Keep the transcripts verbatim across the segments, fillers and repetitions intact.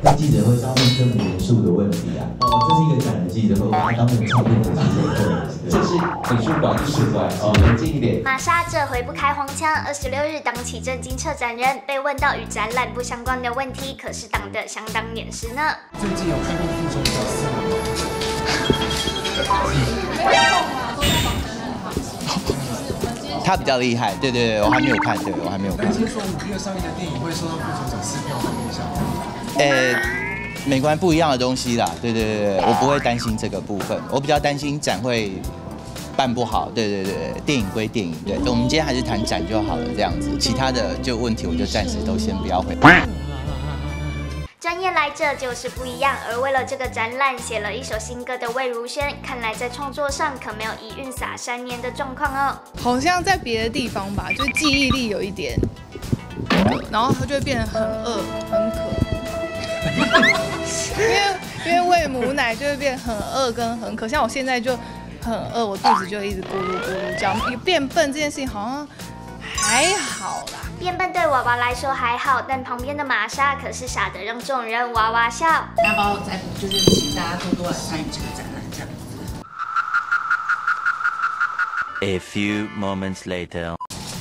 在记者会上面这么严肃的问题啊，哦，这是一个感人记者会，我把它当成唱片的记者会。这是美术馆，是馆哦，冷静一点。 玛莎这回不开黄腔，二十六日当起正经策展人，被问到与展览不相关的问题，可是挡得相当严实呢。 最近有看过复仇者四吗？ 他比较厉害，对对对，我还没有看，对我还没有看。 担心说五月上映的电影会受到复仇者四票房影响吗？ 呃。美观不一样的东西啦，对对对对，我不会担心这个部分，我比较担心展会办不好，对对对，电影归电影，对，我们今天还是谈展就好了，这样子，其他的就问题我就暂时都先不要回答。 专业来者就是不一样，而为了这个展览写了一首新歌的魏如萱，看来在创作上可没有一韵洒三年的状况哦。 好像在别的地方吧，就是记忆力有一点，然后它就会变得很饿、很渴。因为因为喂母奶就会变很饿跟很渴，像我现在就很饿，我肚子就一直咕噜咕噜叫。变笨这件事情好像还好啦， 变笨对娃娃来说还好，但旁边的玛莎可是傻得让众人哇哇笑。 要不要再就是请大家多多来参与这个展览这样子。 A few moments later.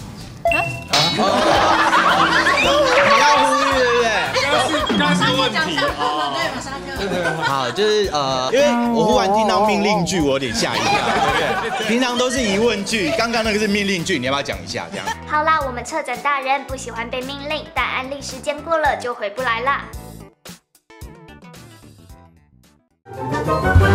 刚是问题哦，对，马莎哥， 对对，好，就是呃，因为我忽然听到命令句，我有点吓一跳，对不对？平常都是疑问句，刚刚那个是命令句，你要不要讲一下？这样。 好啦，我们策展大人不喜欢被命令，但案例时间过了就回不来啦。